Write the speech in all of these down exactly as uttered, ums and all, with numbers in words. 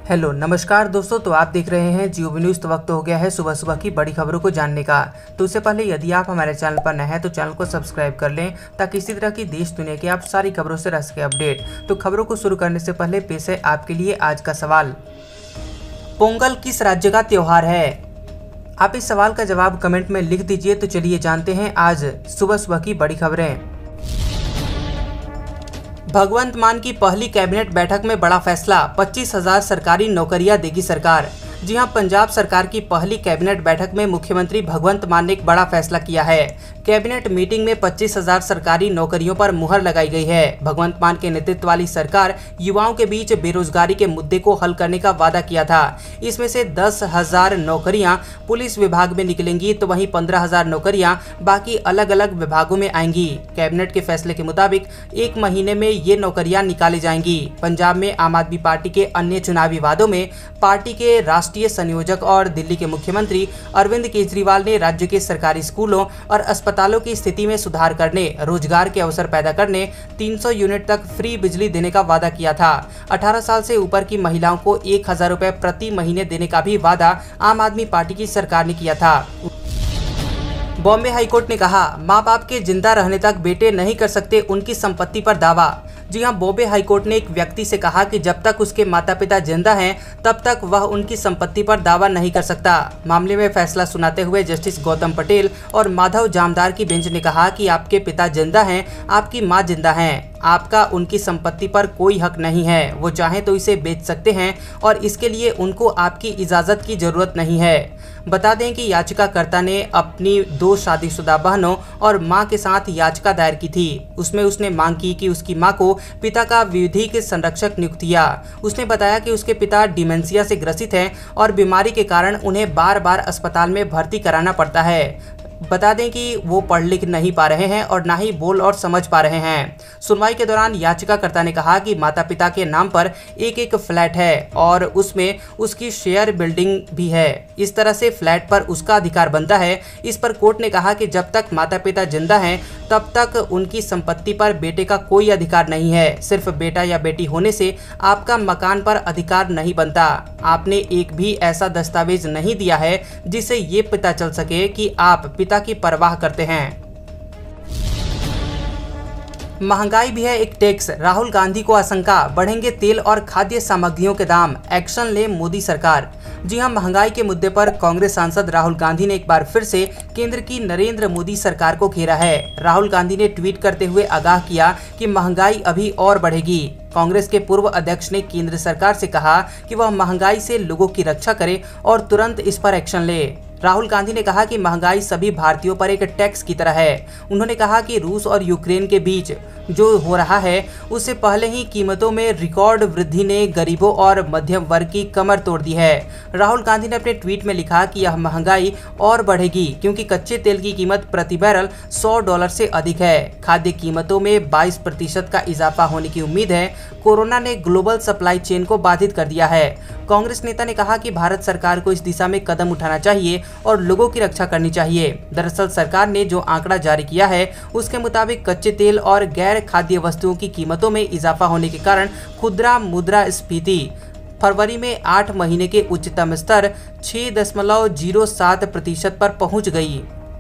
Hello नमस्कार दोस्तों, तो आप देख रहे हैं जियो न्यूज़। तो वक्त हो गया है सुबह सुबह की बड़ी खबरों को जानने का। तो उससे पहले यदि आप हमारे चैनल पर नए हैं तो चैनल को सब्सक्राइब कर लें ताकि इसी तरह की देश दुनिया की आप सारी खबरों से रह सके अपडेट। तो खबरों को शुरू करने से पहले पेश है आपके लिए आज का सवाल। पोंगल किस राज्य का त्योहार है? आप इस सवाल का जवाब कमेंट में लिख दीजिए। तो चलिए जानते हैं आज सुबह सुबह की बड़ी खबरें। भगवंत मान की पहली कैबिनेट बैठक में बड़ा फैसला, पच्चीस हजार सरकारी नौकरियां देगी सरकार। जी हां, पंजाब सरकार की पहली कैबिनेट बैठक में मुख्यमंत्री भगवंत मान ने एक बड़ा फैसला किया है। कैबिनेट मीटिंग में पच्चीस हजार सरकारी नौकरियों पर मुहर लगाई गई है। भगवंत मान के नेतृत्व वाली सरकार युवाओं के बीच बेरोजगारी के मुद्दे को हल करने का वादा किया था। इसमें से दस हजार नौकरियां पुलिस विभाग में निकलेंगी, तो वहीं पंद्रह हजार नौकरियां बाकी अलग अलग विभागों में आएंगी। कैबिनेट के फैसले के मुताबिक एक महीने में ये नौकरियां निकाली जाएंगी। पंजाब में आम आदमी पार्टी के अन्य चुनावी वादों में पार्टी के राष्ट्रीय संयोजक और दिल्ली के मुख्यमंत्री अरविंद केजरीवाल ने राज्य के सरकारी स्कूलों और अस्पतालों की स्थिति में सुधार करने, रोजगार के अवसर पैदा करने, तीन सौ यूनिट तक फ्री बिजली देने का वादा किया था। अठारह साल से ऊपर की महिलाओं को एक हजार रुपए प्रति महीने देने का भी वादा आम आदमी पार्टी की सरकार ने किया था। बॉम्बे हाईकोर्ट ने कहा, माँ बाप के जिंदा रहने तक बेटे नहीं कर सकते उनकी संपत्ति पर दावा। जी हां, बॉम्बे हाईकोर्ट ने एक व्यक्ति से कहा कि जब तक उसके माता पिता जिंदा हैं तब तक वह उनकी संपत्ति पर दावा नहीं कर सकता। मामले में फैसला सुनाते हुए जस्टिस गौतम पटेल और माधव जामदार की बेंच ने कहा कि आपके पिता जिंदा हैं, आपकी मां जिंदा हैं, आपका उनकी संपत्ति पर कोई हक नहीं है। वो चाहें तो इसे बेच सकते हैं और इसके लिए उनको आपकी इजाज़त की जरूरत नहीं है। बता दें कि याचिकाकर्ता ने अपनी दो शादीशुदा बहनों और मां के साथ याचिका दायर की थी। उसमें उसने मांग की कि उसकी मां को पिता का विधिक संरक्षक नियुक्त किया। उसने बताया कि उसके पिता डिमेंशिया से ग्रसित हैं और बीमारी के कारण उन्हें बार बार अस्पताल में भर्ती कराना पड़ता है। बता दें कि वो पढ़ लिख नहीं पा रहे हैं और ना ही बोल और समझ पा रहे हैं। सुनवाई के दौरान याचिकाकर्ता ने कहा कि माता पिता के नाम पर एक एक फ्लैट है और उसमें उसकी शेयर बिल्डिंग भी है। इस तरह से फ्लैट पर उसका अधिकार बनता है। इस पर कोर्ट ने कहा कि जब तक माता पिता जिंदा हैं तब तक उनकी संपत्ति पर बेटे का कोई अधिकार नहीं है। सिर्फ बेटा या बेटी होने से आपका मकान पर अधिकार नहीं बनता। आपने एक भी ऐसा दस्तावेज नहीं दिया है जिससे ये पता चल सके कि आप पिता की परवाह करते हैं। महंगाई भी है एक टैक्स, राहुल गांधी को आशंका, बढ़ेंगे तेल और खाद्य सामग्रियों के दाम, एक्शन ले मोदी सरकार। जी हां, महंगाई के मुद्दे पर कांग्रेस सांसद राहुल गांधी ने एक बार फिर से केंद्र की नरेंद्र मोदी सरकार को घेरा है। राहुल गांधी ने ट्वीट करते हुए आगाह किया कि महंगाई अभी और बढ़ेगी। कांग्रेस के पूर्व अध्यक्ष ने केंद्र सरकार से कहा कि वह महंगाई से लोगों की रक्षा करे और तुरंत इस पर एक्शन ले। राहुल गांधी ने कहा कि महंगाई सभी भारतीयों पर एक टैक्स की तरह है। उन्होंने कहा कि रूस और यूक्रेन के बीच जो हो रहा है उससे पहले ही कीमतों में रिकॉर्ड वृद्धि ने गरीबों और मध्यम वर्ग की कमर तोड़ दी है। राहुल गांधी ने अपने ट्वीट में लिखा कि यह महंगाई और बढ़ेगी क्योंकि कच्चे तेल की कीमत प्रति बैरल सौ डॉलर से अधिक है। खाद्य कीमतों में बाईस प्रतिशत का इजाफा होने की उम्मीद है। कोरोना ने ग्लोबल सप्लाई चेन को बाधित कर दिया है। कांग्रेस नेता ने कहा कि भारत सरकार को इस दिशा में कदम उठाना चाहिए और लोगों की रक्षा करनी चाहिए। दरअसल सरकार ने जो आंकड़ा जारी किया है उसके मुताबिक कच्चे तेल और गैर खाद्य वस्तुओं की कीमतों में इजाफा होने के कारण खुदरा मुद्रास्फीति फरवरी में आठ महीने के उच्चतम स्तर छह दशमलव जीरो सात प्रतिशत पर पहुंच गई।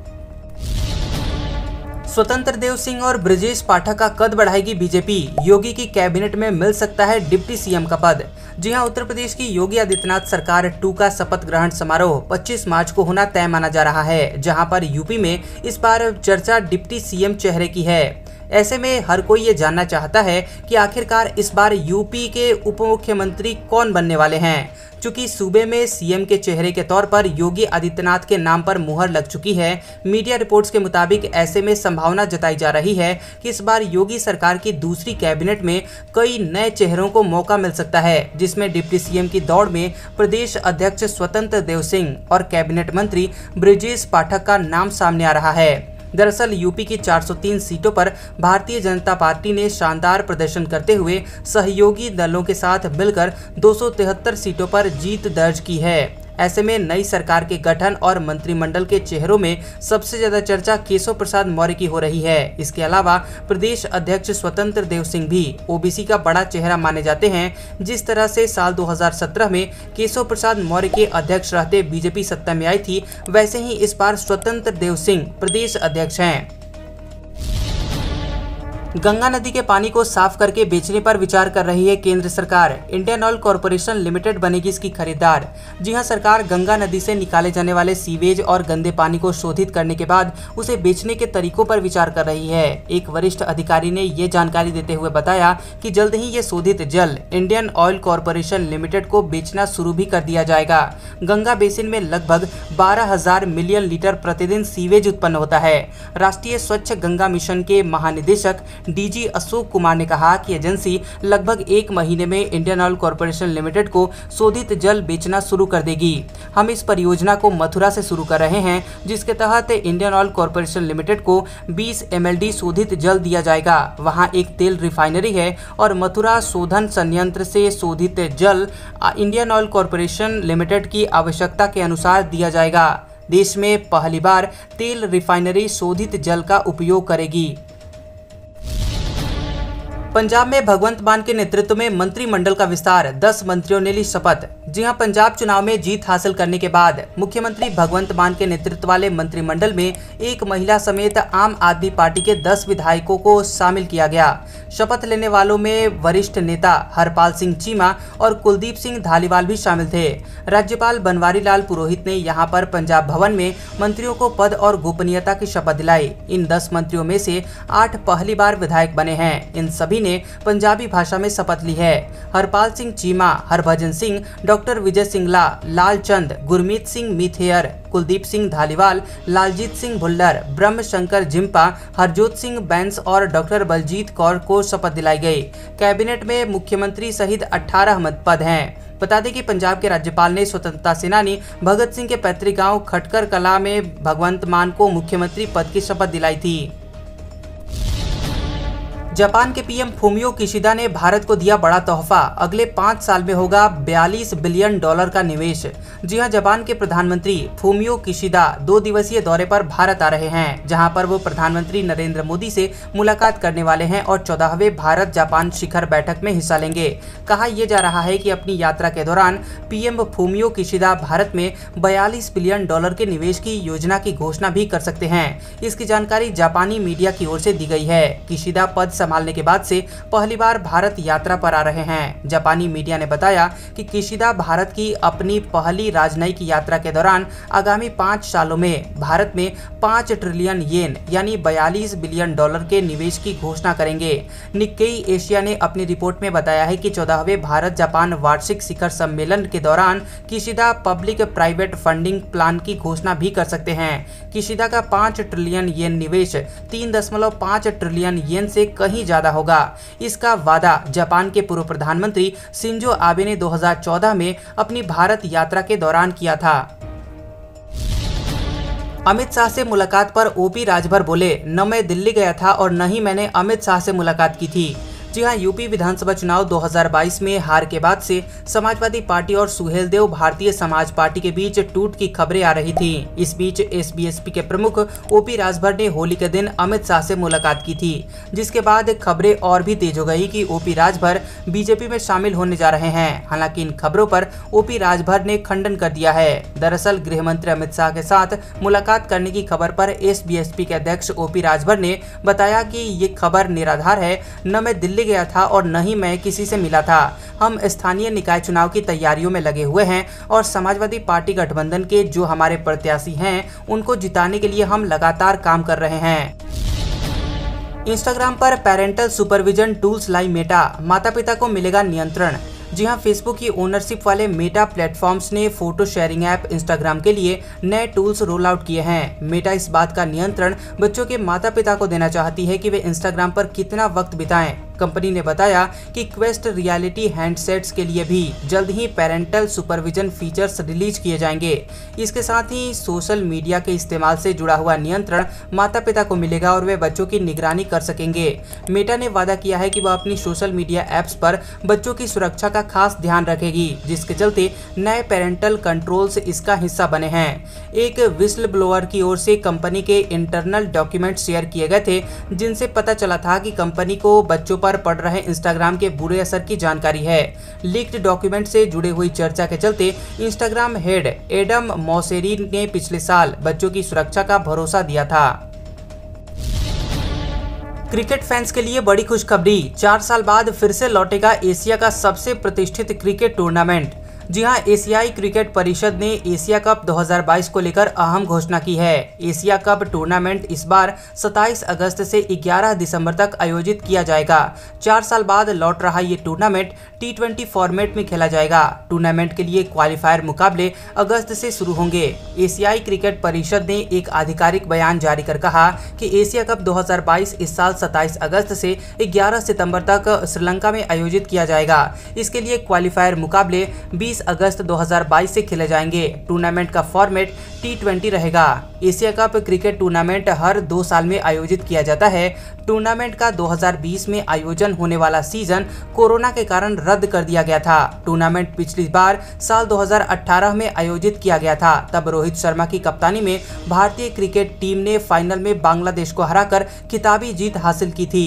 स्वतंत्र देव सिंह और ब्रजेश पाठक का कद बढ़ाएगी बीजेपी, योगी की कैबिनेट में मिल सकता है डिप्टी सीएम का पद। जी हां, उत्तर प्रदेश की योगी आदित्यनाथ सरकार टू का शपथ ग्रहण समारोह पच्चीस मार्च को होना तय माना जा रहा है, जहां पर यूपी में इस बार चर्चा डिप्टी सीएम चेहरे की है। ऐसे में हर कोई ये जानना चाहता है कि आखिरकार इस बार यूपी के उप मुख्यमंत्री कौन बनने वाले हैं। चूंकि सूबे में सीएम के चेहरे के तौर पर योगी आदित्यनाथ के नाम पर मुहर लग चुकी है, मीडिया रिपोर्ट्स के मुताबिक ऐसे में संभावना जताई जा रही है कि इस बार योगी सरकार की दूसरी कैबिनेट में कई नए चेहरों को मौका मिल सकता है, जिसमें डिप्टी सीएम की दौड़ में प्रदेश अध्यक्ष स्वतंत्र देव सिंह और कैबिनेट मंत्री ब्रजेश पाठक का नाम सामने आ रहा है। दरअसल यूपी की चार सौ तीन सीटों पर भारतीय जनता पार्टी ने शानदार प्रदर्शन करते हुए सहयोगी दलों के साथ मिलकर दो सौ तिहत्तर सीटों पर जीत दर्ज की है। ऐसे में नई सरकार के गठन और मंत्रिमंडल के चेहरों में सबसे ज्यादा चर्चा केशव प्रसाद मौर्य की हो रही है। इसके अलावा प्रदेश अध्यक्ष स्वतंत्र देव सिंह भी ओबीसी का बड़ा चेहरा माने जाते हैं। जिस तरह से साल दो हज़ार सत्रह में केशव प्रसाद मौर्य के अध्यक्ष रहते बीजेपी सत्ता में आई थी, वैसे ही इस बार स्वतंत्र देव सिंह प्रदेश अध्यक्ष हैं। गंगा नदी के पानी को साफ करके बेचने पर विचार कर रही है केंद्र सरकार। इंडियन ऑयल कॉरपोरेशन लिमिटेड बनेगी इसकी खरीदार। जी हां, सरकार गंगा नदी से निकाले जाने वाले सीवेज और गंदे पानी को शोधित करने के बाद उसे बेचने के तरीकों पर विचार कर रही है। एक वरिष्ठ अधिकारी ने ये जानकारी देते हुए बताया कि जल्द ही ये शोधित जल इंडियन ऑयल कॉरपोरेशन लिमिटेड को बेचना शुरू भी कर दिया जाएगा। गंगा बेसिन में लगभग बारह हजार मिलियन लीटर प्रतिदिन सीवेज उत्पन्न होता है। राष्ट्रीय स्वच्छ गंगा मिशन के महानिदेशक डीजी अशोक कुमार ने कहा कि एजेंसी लगभग एक महीने में इंडियन ऑयल कॉरपोरेशन लिमिटेड को शोधित जल बेचना शुरू कर देगी। हम इस परियोजना को मथुरा से शुरू कर रहे हैं, जिसके तहत इंडियन ऑयल कॉरपोरेशन लिमिटेड को बीस एम एल डी शोधित जल दिया जाएगा। वहां एक तेल रिफाइनरी है और मथुरा शोधन संयंत्र से शोधित जल इंडियन ऑयल कॉरपोरेशन लिमिटेड की आवश्यकता के अनुसार दिया जाएगा। देश में पहली बार तेल रिफाइनरी शोधित जल का उपयोग करेगी। पंजाब में भगवंत मान के नेतृत्व में मंत्रिमंडल का विस्तार, दस मंत्रियों ने ली शपथ। जी हां, पंजाब चुनाव में जीत हासिल करने के बाद मुख्यमंत्री भगवंत मान के नेतृत्व वाले मंत्रिमंडल में एक महिला समेत आम आदमी पार्टी के दस विधायकों को शामिल किया गया। शपथ लेने वालों में वरिष्ठ नेता हरपाल सिंह चीमा और कुलदीप सिंह धालीवाल भी शामिल थे। राज्यपाल बनवारी लाल पुरोहित ने यहां पर पंजाब भवन में मंत्रियों को पद और गोपनीयता की शपथ दिलाई। इन दस मंत्रियों में से आठ पहली बार विधायक बने हैं। इन सभी ने पंजाबी भाषा में शपथ ली है। हरपाल सिंह चीमा, हरभजन सिंह, डॉक्टर विजय सिंगला, लालचंद, गुरमीत सिंह मिथेयर, कुलदीप सिंह धालीवाल, लालजीत सिंह भुल्लर, ब्रह्म शंकर जिम्पा, हरजोत सिंह बैंस और डॉक्टर बलजीत कौर को शपथ दिलाई गई। कैबिनेट में मुख्यमंत्री सहित अठारह पद हैं। बता दें कि पंजाब के राज्यपाल ने स्वतंत्रता सेनानी भगत सिंह के पैतृक गांव खटकर कला में भगवंत मान को मुख्यमंत्री पद की शपथ दिलाई थी। जापान के पीएम फूमियो किशिदा ने भारत को दिया बड़ा तोहफा, अगले पाँच साल में होगा बयालीस बिलियन डॉलर का निवेश। जी हां, जापान के प्रधानमंत्री फूमियो किशिदा दो दिवसीय दौरे पर भारत आ रहे हैं, जहां पर वो प्रधानमंत्री नरेंद्र मोदी से मुलाकात करने वाले हैं और चौदहवें भारत जापान शिखर बैठक में हिस्सा लेंगे। कहा यह जा रहा है कि अपनी यात्रा के दौरान पीएम फूमियो किशिदा भारत में बयालीस बिलियन डॉलर के निवेश की योजना की घोषणा भी कर सकते हैं। इसकी जानकारी जापानी मीडिया की ओर से दी गई है। किशिदा पद संभालने के बाद से पहली बार भारत यात्रा पर आ रहे हैं। जापानी मीडिया ने बताया कि किशिदा भारत की अपनी पहली राजनयिक यात्रा के दौरान आगामी पाँच सालों में भारत में पाँच ट्रिलियन येन यानी बयालीस बिलियन डॉलर के निवेश की घोषणा करेंगे। निक्केई एशिया ने अपनी रिपोर्ट में बताया है कि चौदहवें भारत जापान वार्षिक शिखर सम्मेलन के दौरान Kishida public private funding plan की घोषणा भी कर सकते हैं। किशिदा का पाँच ट्रिलियन येन निवेश तीन दशमलव पाँच ट्रिलियन येन से कहीं ज्यादा होगा। इसका वादा जापान के पूर्व प्रधानमंत्री शिंजो आबे ने दो हज़ार चौदह में अपनी भारत यात्रा के दौरान किया था। अमित शाह से मुलाकात पर ओपी राजभर बोले, न मैं दिल्ली गया था और न ही मैंने अमित शाह से मुलाकात की थी। जी हां, यूपी विधानसभा चुनाव दो हज़ार बाईस में हार के बाद से समाजवादी पार्टी और सुहेलदेव भारतीय समाज पार्टी के बीच टूट की खबरें आ रही थी। इस बीच एसबीएसपी के प्रमुख ओपी राजभर ने होली के दिन अमित शाह से मुलाकात की थी, जिसके बाद खबरें और भी तेज हो गई कि ओपी राजभर बीजेपी में शामिल होने जा रहे हैं। हालांकि इन खबरों पर ओपी राजभर ने खंडन कर दिया है। दरअसल गृह मंत्री अमित शाह के साथ मुलाकात करने की खबर पर एसबीएसपी के अध्यक्ष ओपी राजभर ने बताया कि ये खबर निराधार है। न मैं दिल्ली गया था और न ही मैं किसी से मिला था। हम स्थानीय निकाय चुनाव की तैयारियों में लगे हुए हैं और समाजवादी पार्टी गठबंधन के जो हमारे प्रत्याशी हैं उनको जिताने के लिए हम लगातार काम कर रहे हैं। इंस्टाग्राम पर पेरेंटल सुपरविजन टूल्स लाई मेटा, माता पिता को मिलेगा नियंत्रण। जी हां, फेसबुक की ओनरशिप वाले मेटा प्लेटफॉर्म्स ने फोटो शेयरिंग ऐप इंस्टाग्राम के लिए नए टूल्स रोल आउट किए हैं। मेटा इस बात का नियंत्रण बच्चों के माता पिता को देना चाहती है कि वे इंस्टाग्राम पर कितना वक्त बिताएं। कंपनी ने बताया कि क्वेस्ट रियलिटी हैंडसेट्स के लिए भी जल्द ही पेरेंटल सुपरविजन फीचर्स रिलीज किए जाएंगे। इसके साथ ही सोशल मीडिया के इस्तेमाल से जुड़ा हुआ नियंत्रण माता पिता को मिलेगा और वे बच्चों की निगरानी कर सकेंगे। मेटा ने वादा किया है कि वह अपनी सोशल मीडिया ऐप्स पर बच्चों की सुरक्षा का खास ध्यान रखेगी, जिसके चलते नए पेरेंटल कंट्रोल्स इसका हिस्सा बने हैं। एक विस्ल ब्लोअर की ओर से कंपनी के इंटरनल डॉक्यूमेंट शेयर किए गए थे, जिनसे पता चला था कि कंपनी को बच्चों पर पड़ रहे इंस्टाग्राम के बुरे असर की जानकारी है। लीक्ड डॉक्यूमेंट से जुड़ी हुई चर्चा के चलते इंस्टाग्राम हेड एडम मॉसेरी ने पिछले साल बच्चों की सुरक्षा का भरोसा दिया था। क्रिकेट फैंस के लिए बड़ी खुशखबरी, चार साल बाद फिर से लौटेगा एशिया का सबसे प्रतिष्ठित क्रिकेट टूर्नामेंट। जी हां, एशियाई क्रिकेट परिषद ने एशिया कप दो हज़ार बाईस को लेकर अहम घोषणा की है। एशिया कप टूर्नामेंट इस बार सत्ताईस अगस्त से ग्यारह दिसंबर तक आयोजित किया जाएगा। चार साल बाद लौट रहा ये टूर्नामेंट टी ट्वेंटी फॉर्मेट में खेला जाएगा। टूर्नामेंट के लिए क्वालिफायर मुकाबले अगस्त से शुरू होंगे। एशियाई क्रिकेट परिषद ने एक आधिकारिक बयान जारी कर कहा कि एशिया कप दो हज़ार बाईस इस साल सत्ताईस अगस्त से ग्यारह सितंबर तक श्रीलंका में आयोजित किया जाएगा। इसके लिए क्वालिफायर मुकाबले बीस अगस्त दो हज़ार बाईस से खेले जाएंगे। टूर्नामेंट का फॉर्मेट टी ट्वेंटी रहेगा। एशिया कप क्रिकेट टूर्नामेंट हर दो साल में आयोजित किया जाता है। टूर्नामेंट का दो हज़ार बीस में आयोजन होने वाला सीजन कोरोना के कारण रद्द कर दिया गया था। टूर्नामेंट पिछली बार साल दो हज़ार अठारह में आयोजित किया गया था। तब रोहित शर्मा की कप्तानी में भारतीय क्रिकेट टीम ने फाइनल में बांग्लादेश को हराकर खिताबी जीत हासिल की थी।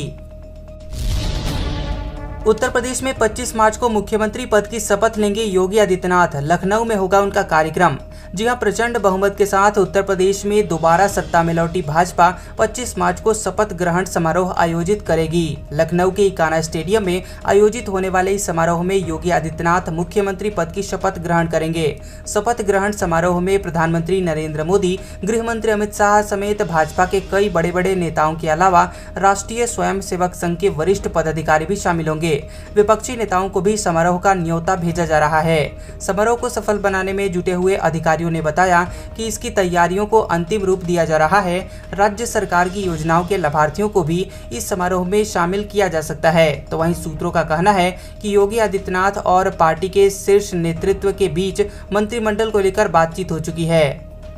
उत्तर प्रदेश में पच्चीस मार्च को मुख्यमंत्री पद की शपथ लेंगे योगी आदित्यनाथ। लखनऊ में होगा उनका कार्यक्रम। जी हां, प्रचंड बहुमत के साथ उत्तर प्रदेश में दोबारा सत्ता में लौटी भाजपा पच्चीस मार्च को शपथ ग्रहण समारोह आयोजित करेगी। लखनऊ के इकाना स्टेडियम में आयोजित होने वाले इस समारोह में योगी आदित्यनाथ मुख्यमंत्री पद की शपथ ग्रहण करेंगे। शपथ ग्रहण समारोह में प्रधानमंत्री नरेंद्र मोदी, गृह मंत्री अमित शाह समेत भाजपा के कई बड़े बड़े नेताओं के अलावा राष्ट्रीय स्वयंसेवक संघ के वरिष्ठ पदाधिकारी भी शामिल होंगे। विपक्षी नेताओं को भी समारोह का न्योता भेजा जा रहा है। समारोह को सफल बनाने में जुटे हुए अधिकारियों ने बताया कि इसकी तैयारियों को अंतिम रूप दिया जा रहा है। राज्य सरकार की योजनाओं के लाभार्थियों को भी इस समारोह में शामिल किया जा सकता है। तो वहीं सूत्रों का कहना है कि योगी आदित्यनाथ और पार्टी के शीर्ष नेतृत्व के बीच मंत्रिमंडल को लेकर बातचीत हो चुकी है।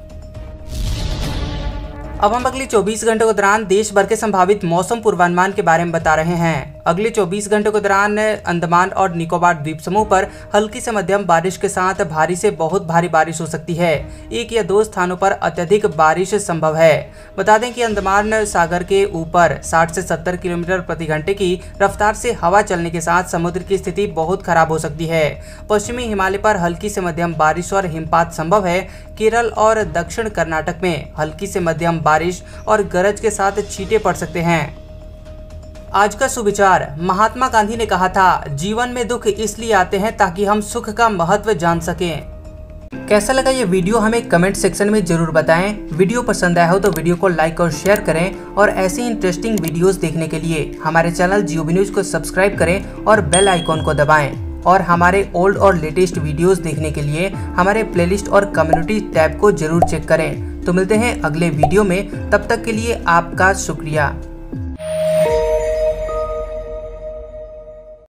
अब हम अगले चौबीस घंटों के दौरान देश भर के संभावित मौसम पूर्वानुमान के बारे में बता रहे हैं। अगले चौबीस घंटों के दौरान अंडमान और निकोबार द्वीप समूह पर हल्की से मध्यम बारिश के साथ भारी से बहुत भारी बारिश हो सकती है। एक या दो स्थानों पर अत्यधिक बारिश संभव है। बता दें कि अंडमान सागर के ऊपर साठ से सत्तर किलोमीटर प्रति घंटे की रफ्तार से हवा चलने के साथ समुद्र की स्थिति बहुत खराब हो सकती है। पश्चिमी हिमालय पर हल्की से मध्यम बारिश और हिमपात संभव है। केरल और दक्षिण कर्नाटक में हल्की से मध्यम बारिश और गरज के साथ छींटे पड़ सकते हैं। आज का सुविचार, महात्मा गांधी ने कहा था, जीवन में दुख इसलिए आते हैं ताकि हम सुख का महत्व जान सकें। कैसा लगा ये वीडियो हमें कमेंट सेक्शन में जरूर बताएं। वीडियो पसंद आया हो तो वीडियो को लाइक और शेयर करें और ऐसी इंटरेस्टिंग वीडियोस देखने के लिए हमारे चैनल जियो बी न्यूज को सब्सक्राइब करें और बेल आइकॉन को दबाएं। और हमारे ओल्ड और लेटेस्ट वीडियोस देखने के लिए हमारे प्लेलिस्ट और कम्युनिटी टैब को जरूर चेक करें। तो मिलते हैं अगले वीडियो में, तब तक के लिए आपका शुक्रिया।